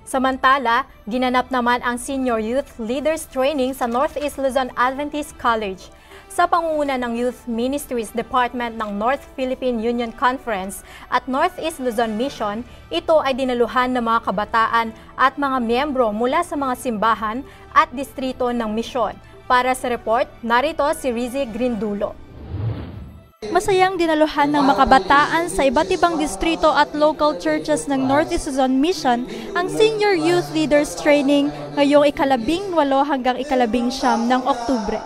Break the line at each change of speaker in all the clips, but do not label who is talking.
Samantala, ginanap naman ang Senior Youth Leaders Training sa Northeast Luzon Adventist College. Sa pangunguna ng Youth Ministries Department ng North Philippine Union Conference at Northeast Luzon Mission, ito ay dinaluhan ng mga kabataan at mga miyembro mula sa mga simbahan at distrito ng misyon. Para sa report, narito si Rizzy Grindulo.
Masayang dinaluhan ng makabataan sa iba't ibang distrito at local churches ng Northeast Luzon Mission ang Senior Youth Leaders Training ngayong 18 hanggang 19 ng Oktubre.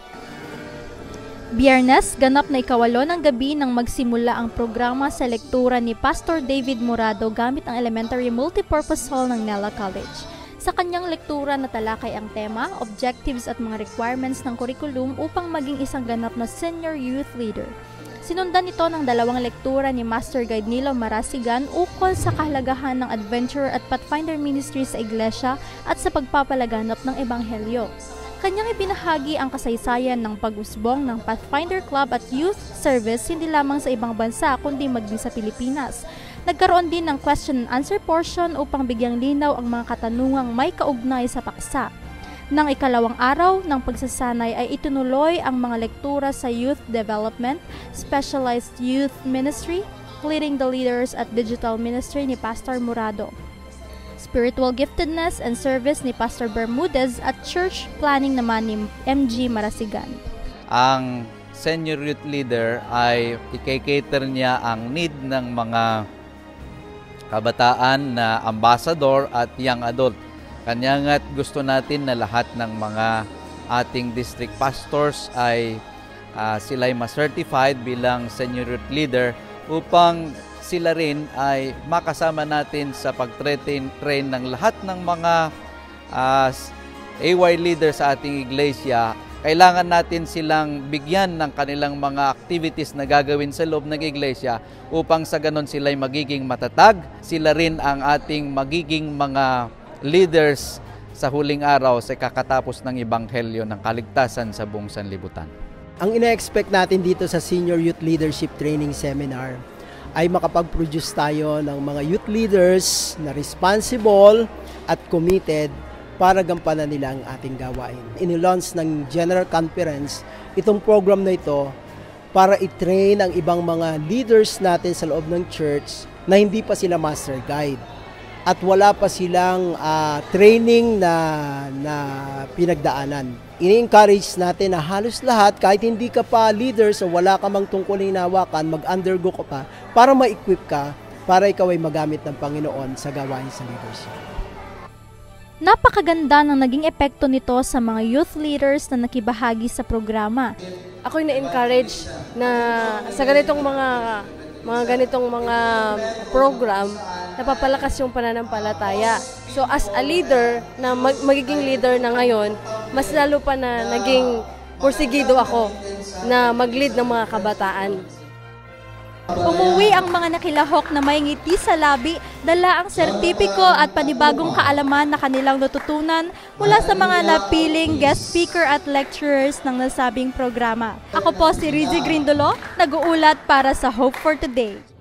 Biyernes, ganap na 8 ng gabi nang magsimula ang programa sa lektura ni Pastor David Morado gamit ang Elementary Multipurpose Hall ng Nela College. Sa kanyang lektura natalakay ang tema, objectives at mga requirements ng curriculum upang maging isang ganap na senior youth leader. Sinundan ito ng 2 lektura ni Master Guide Nilo Marasigan ukol sa kahalagahan ng adventure at pathfinder ministry sa iglesia at sa pagpapalaganap ng ebanghelyo. Kanyang ibinahagi ang kasaysayan ng pag-usbong ng Pathfinder Club at Youth Service hindi lamang sa ibang bansa kundi maging sa Pilipinas. Nagkaroon din ng question and answer portion upang bigyang linaw ang mga katanungang may kaugnay sa paksa. Nang 2 araw ng pagsasanay ay itunuloy ang mga lektura sa Youth Development, Specialized Youth Ministry, Leading the Leaders at Digital Ministry ni Pastor Morado, Spiritual Giftedness and Service ni Pastor Bermudez at Church Planning naman ni MG Marasigan.
Ang Senior Youth Leader ay i-cater niya ang need ng mga kabataan na ambassador at young adult. Kanya nga't gusto natin na lahat ng mga ating district pastors ay sila'y ma-certified bilang senior youth leader upang sila rin ay makasama natin sa pag-train ng lahat ng mga AY leaders sa ating iglesia. Kailangan natin silang bigyan ng kanilang mga activities na gagawin sa loob ng iglesia upang sa ganon sila'y magiging matatag. Sila rin ang ating magiging mga leaders sa huling araw sa kakatapos ng ebanghelyo ng kaligtasan sa buong sanlibutan.
Ang ina-expect natin dito sa Senior Youth Leadership Training Seminar ay makapag-produce tayo ng mga youth leaders na responsible at committed para gampanan nila ang ating gawain. Inilaunch ng General Conference itong program na ito para i-train ang ibang mga leaders natin sa loob ng church na hindi pa sila master guide at wala pa silang training na pinagdaanan. Ini-encourage natin na halos lahat, kahit hindi ka pa leaders o wala ka mang tungkulin hinawakan, mag-undergo ka pa para ma-equip ka, para ikaw ay magamit ng Panginoon sa gawain sa leadership.
Napakaganda ng naging epekto nito sa mga youth leaders na nakibahagi sa programa.
Ako'y na-encourage na sa ganitong mga program, napapalakas yung pananampalataya. So as a leader, na magiging leader na ngayon, mas lalo pa na naging porsigido ako na mag-lead ng mga kabataan.
Umuwi ang mga nakilahok na may ngiti sa labi, dala ang sertipiko at panibagong kaalaman na kanilang natutunan mula sa mga napiling guest speaker at lecturers ng nasabing programa. Ako po si Rizzy Grindulo, nag-uulat para sa Hope for Today.